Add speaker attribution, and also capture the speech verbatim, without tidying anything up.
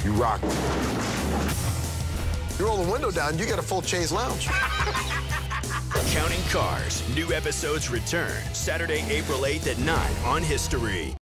Speaker 1: You rock. You roll the window down, you get a full chaise lounge.
Speaker 2: Counting Cars. New episodes return Saturday, April eighth at nine on History.